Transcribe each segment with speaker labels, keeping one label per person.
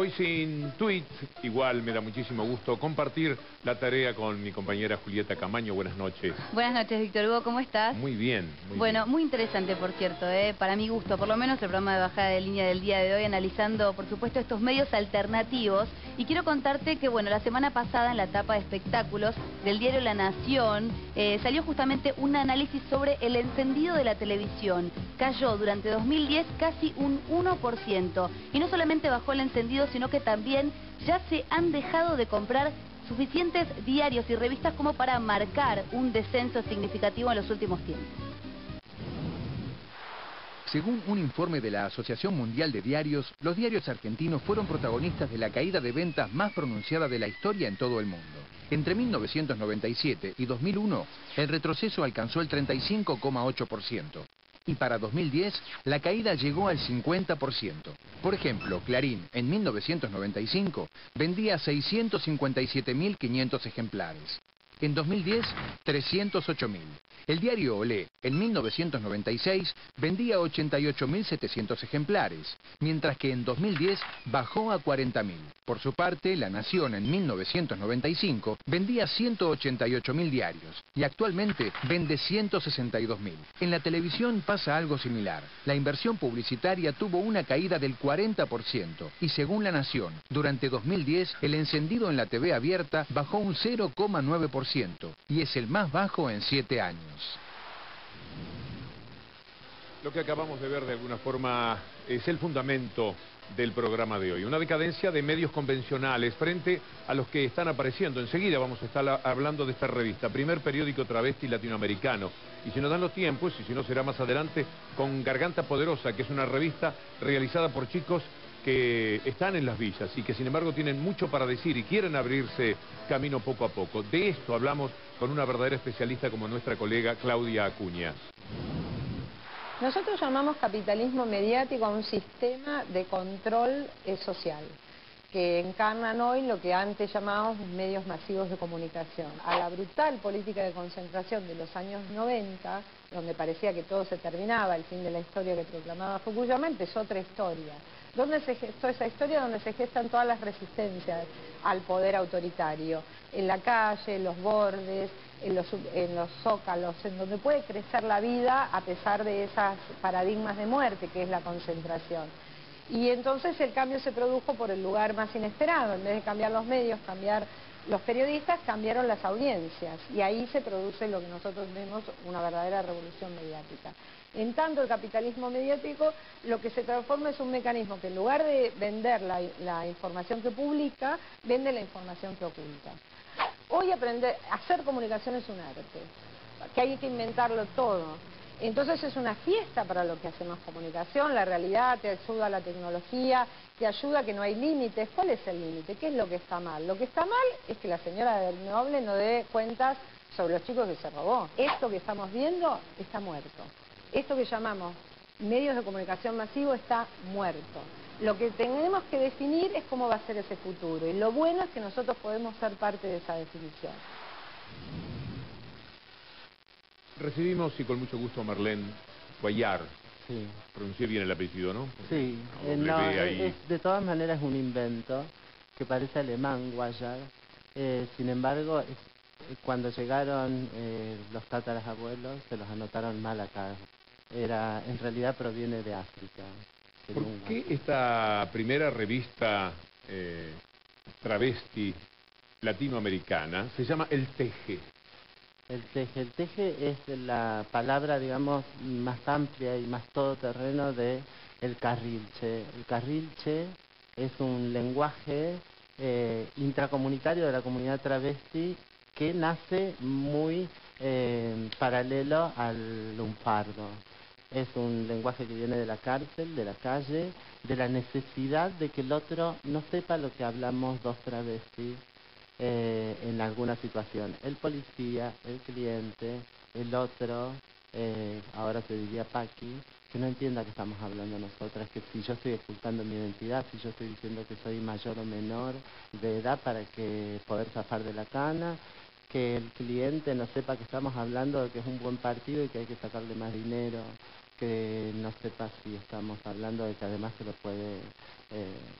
Speaker 1: Hoy sin tweet, igual me da muchísimo gusto compartir la tarea con mi compañera Julieta Camaño. Buenas noches.
Speaker 2: Buenas noches, Víctor Hugo, ¿cómo estás?
Speaker 1: Muy bien, muy
Speaker 2: Bueno,
Speaker 1: bien.
Speaker 2: muy interesante, por cierto, para mi gusto, por lo menos el programa de bajada de línea del día de hoy, analizando, por supuesto, estos medios alternativos. Y quiero contarte que, bueno, la semana pasada, en la etapa de espectáculos del diario La Nación, salió justamente un análisis sobre el encendido de la televisión. Cayó durante 2010 casi un 1%. Y no solamente bajó el encendido, sino que también ya se han dejado de comprar suficientes diarios y revistas como para marcar un descenso significativo en los últimos tiempos.
Speaker 3: Según un informe de la Asociación Mundial de Diarios, los diarios argentinos fueron protagonistas de la caída de ventas más pronunciada de la historia en todo el mundo. Entre 1997 y 2001, el retroceso alcanzó el 35,8%. Y para 2010, la caída llegó al 50%. Por ejemplo, Clarín, en 1995, vendía 657.500 ejemplares. En 2010, 308.000. El diario Olé, en 1996, vendía 88.700 ejemplares, mientras que en 2010 bajó a 40.000. Por su parte, La Nación, en 1995, vendía 188.000 diarios y actualmente vende 162.000. En la televisión pasa algo similar. La inversión publicitaria tuvo una caída del 40% y según La Nación, durante 2010 el encendido en la TV abierta bajó un 0,9% y es el más bajo en 7 años.
Speaker 1: Lo que acabamos de ver de alguna forma es el fundamento del programa de hoy. Una decadencia de medios convencionales frente a los que están apareciendo. Enseguida vamos a estar hablando de esta revista, primer periódico travesti latinoamericano. Y si nos dan los tiempos, y si no será más adelante, con Garganta Poderosa, que es una revista realizada por chicos que están en las villas y que sin embargo tienen mucho para decir y quieren abrirse camino poco a poco. De esto hablamos con una verdadera especialista como nuestra colega Claudia Acuña.
Speaker 4: Nosotros llamamos capitalismo mediático a un sistema de control social que encarnan hoy lo que antes llamábamos medios masivos de comunicación. A la brutal política de concentración de los años 90, donde parecía que todo se terminaba, el fin de la historia que proclamaba Fukuyama, empezó otra historia. ¿Dónde se gestó esa historia? Donde se gestan todas las resistencias al poder autoritario. En la calle, en los bordes, en los zócalos, en donde puede crecer la vida a pesar de esos paradigmas de muerte que es la concentración. Y entonces el cambio se produjo por el lugar más inesperado. En vez de cambiar los medios, cambiar los periodistas, cambiaron las audiencias. Y ahí se produce lo que nosotros vemos una verdadera revolución mediática. En tanto, el capitalismo mediático lo que se transforma es un mecanismo que en lugar de vender la información que publica, vende la información que oculta. Hoy hacer comunicación es un arte, que hay que inventarlo todo. Entonces es una fiesta para lo que hacemos comunicación, la realidad, te ayuda la tecnología, te ayuda a que no hay límites. ¿Cuál es el límite? ¿Qué es lo que está mal? Lo que está mal es que la señora del Noble no dé cuentas sobre los chicos que se robó. Esto que estamos viendo está muerto. Esto que llamamos medios de comunicación masivo está muerto. Lo que tenemos que definir es cómo va a ser ese futuro. Y lo bueno es que nosotros podemos ser parte de esa definición.
Speaker 1: Recibimos y con mucho gusto a Marlene Cuellar.
Speaker 5: Sí.
Speaker 1: Pronuncié bien el apellido, ¿no?
Speaker 5: Sí, de todas maneras es un invento que parece alemán, Cuellar. Sin embargo, cuando llegaron los tátarabuelos, se los anotaron mal acá. En realidad proviene de África.
Speaker 1: ¿Por qué esta primera revista travesti latinoamericana se llama El Teje?
Speaker 5: El teje es la palabra, digamos, más amplia y más todoterreno de el carrilche. El carrilche es un lenguaje intracomunitario de la comunidad travesti que nace muy paralelo al lunfardo. Es un lenguaje que viene de la cárcel, de la calle, de la necesidad de que el otro no sepa lo que hablamos dos travestis en alguna situación. El policía, el cliente, el otro, ahora se diría Paqui, que no entienda que estamos hablando nosotras, que si yo estoy ocultando mi identidad, si yo estoy diciendo que soy mayor o menor de edad para que poder zafar de la cana, que el cliente no sepa que estamos hablando de que es un buen partido y que hay que sacarle más dinero, que no sepa si estamos hablando de que además se lo puede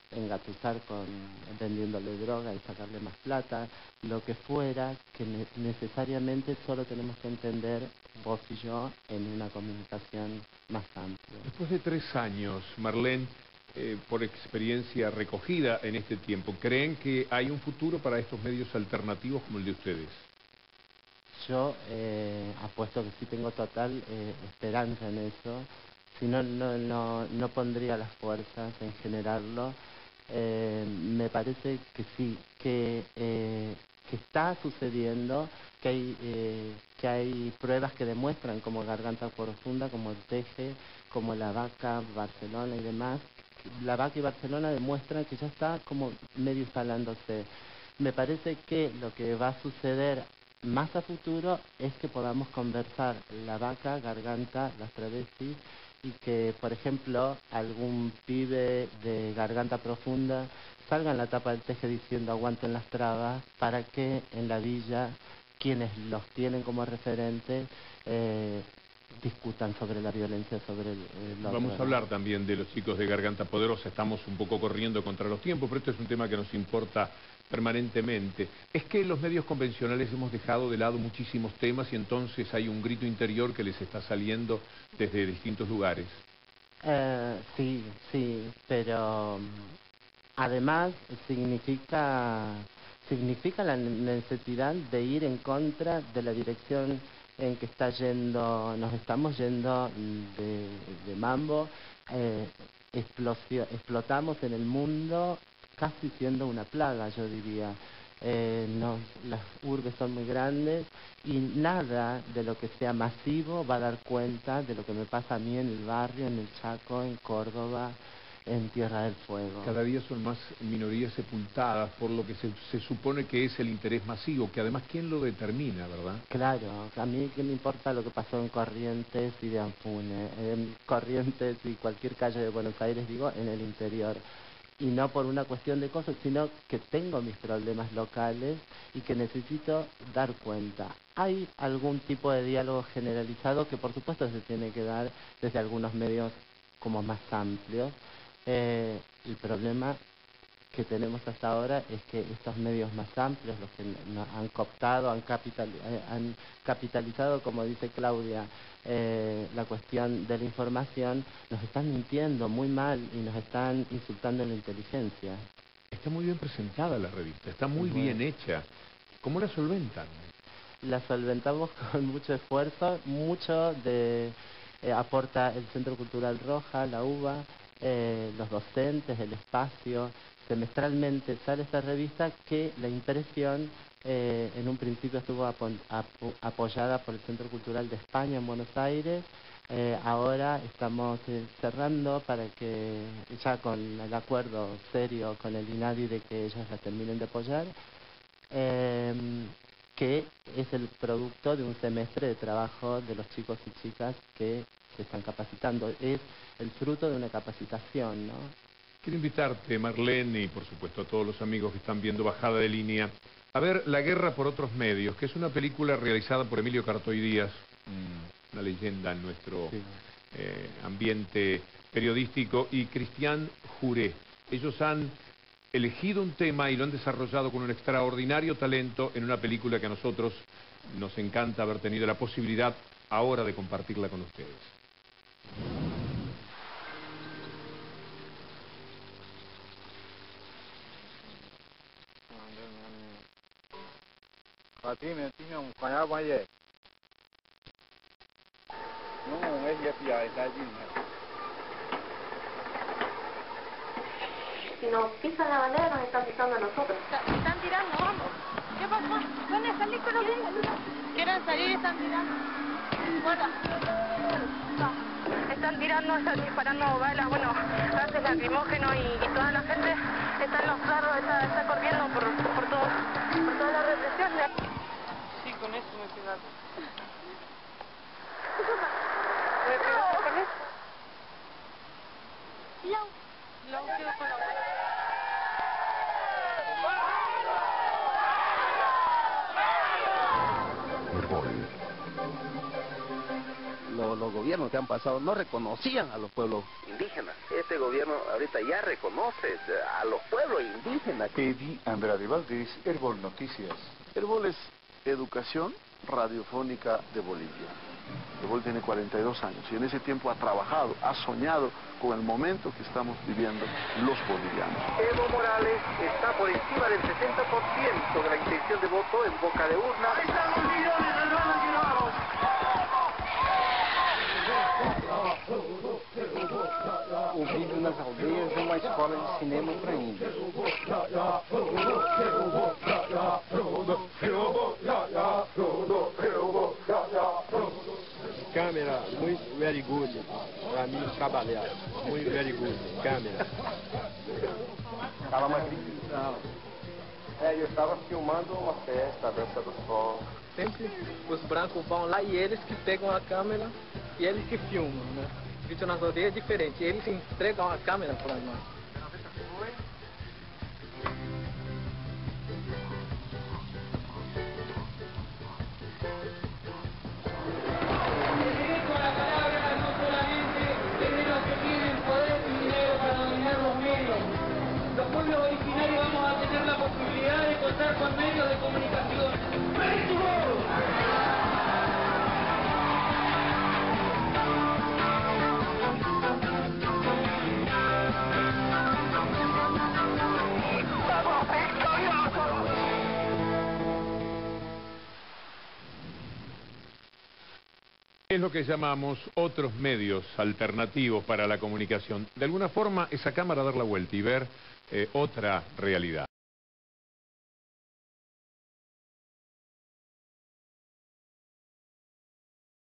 Speaker 5: engatusar con vendiéndole droga y sacarle más plata, lo que fuera, que necesariamente solo tenemos que entender vos y yo en una comunicación más amplia.
Speaker 1: Después de 3 años, Marlene, por experiencia recogida en este tiempo, ¿creen que hay un futuro para estos medios alternativos como el de ustedes?
Speaker 5: Yo apuesto que sí tengo total esperanza en eso. Si no, no pondría las fuerzas en generarlo. Me parece que sí, que está sucediendo, que hay pruebas que demuestran como Garganta Profunda, como el Teje, como La Vaca, Barcelona y demás. La Vaca y Barcelona demuestran que ya está como medio instalándose. Me parece que lo que va a suceder más a futuro es que podamos conversar La Vaca, Garganta, las travestis, y que, por ejemplo, algún pibe de Garganta Profunda salga en la tapa del Teje diciendo aguanten las trabas, para que en la villa quienes los tienen como referentes discutan sobre la violencia sobre el otro.
Speaker 1: Vamos a hablar también de los chicos de Garganta Poderosa. Estamos un poco corriendo contra los tiempos, pero esto es un tema que nos importa permanentemente. Es que los medios convencionales hemos dejado de lado muchísimos temas y entonces hay un grito interior que les está saliendo desde distintos lugares.
Speaker 5: Sí, pero además significa la necesidad de ir en contra de la dirección en que nos estamos yendo de mambo. Explotamos en el mundo casi siendo una plaga, yo diría. Las urbes son muy grandes y nada de lo que sea masivo va a dar cuenta de lo que me pasa a mí en el barrio, en el Chaco, en Córdoba, en Tierra del Fuego.
Speaker 1: Cada día son más minorías sepultadas por lo que se supone que es el interés masivo, que además, ¿quién lo determina, verdad?
Speaker 5: Claro, a mí qué me importa lo que pasó en Corrientes y de Ampune, en Corrientes y cualquier calle de Buenos Aires, digo, en el interior. Y no por una cuestión de cosas, sino que tengo mis problemas locales y que necesito dar cuenta. Hay algún tipo de diálogo generalizado que por supuesto se tiene que dar desde algunos medios como más amplios. El problema que tenemos hasta ahora es que estos medios más amplios, los que nos han cooptado, han capitalizado, como dice Claudia, la cuestión de la información, nos están mintiendo muy mal y nos están insultando en la inteligencia.
Speaker 1: Está muy bien presentada la revista, está muy bien hecha. ¿Cómo la solventan?
Speaker 5: La solventamos con mucho esfuerzo, aporta el Centro Cultural Roja, la UBA, los docentes, el espacio. Semestralmente sale esta revista que la impresión en un principio estuvo apoyada por el Centro Cultural de España en Buenos Aires. Ahora estamos cerrando para que, ya con el acuerdo serio con el INADI de que ellos la terminen de apoyar, que es el producto de un semestre de trabajo de los chicos y chicas que se están capacitando. Es el fruto de una capacitación, ¿no?
Speaker 1: Quiero invitarte, Marlene, y por supuesto a todos los amigos que están viendo Bajada de Línea, a ver La Guerra por Otros Medios, que es una película realizada por Emilio Cartoy Díaz, una leyenda en nuestro ambiente periodístico, y Cristian Juré. Ellos han elegido un tema y lo han desarrollado con un extraordinario talento en una película que a nosotros nos encanta haber tenido la posibilidad ahora de compartirla con ustedes.
Speaker 6: Si nos pisan la bandera, nos están pisando a nosotros.
Speaker 7: Están tirando, vamos. ¿Qué pasó? Van a salir con los niños. Quieren salir y están tirando. Bueno. Están tirando, están disparando balas, bueno, gases lacrimógenos y toda la gente está en los carros, está corriendo por toda la represión. Sí, con eso me pegaron. ¿Me pegaste con eso? Lau quedó con la mano.
Speaker 8: Lo los gobiernos que han pasado no reconocían a los pueblos indígenas. Este gobierno ahorita ya reconoce a los pueblos indígenas.
Speaker 9: Eddie Andrade Valdés, Herbol Noticias.
Speaker 10: Herbol es Educación Radiofónica de Bolivia. Herbol tiene 42 años y en ese tiempo ha trabajado, ha soñado con el momento que estamos viviendo los bolivianos.
Speaker 8: Evo Morales está por encima del 60% de la intención de voto en boca de urna. ¡Ahí están los millones, hermanos llevados!
Speaker 11: O Vídeo nas Aldeias é uma escola de cinema para índios. Câmera, muito very good. Para mim, trabalhar. Muito very good. Câmera.
Speaker 12: Estava mais difícil. Eu estava filmando uma festa, a Dança do Sol.
Speaker 11: Sempre os brancos vão lá e eles que pegam a câmera e eles que filmam, né? Vídeo nas Aldeias é diferente, eles entregam a câmera para nós.
Speaker 7: Los pueblos originarios vamos a tener la posibilidad de contar con medios de comunicación.
Speaker 1: Es lo que llamamos otros medios alternativos para la comunicación. De alguna forma, esa cámara dar la vuelta y ver otra realidad.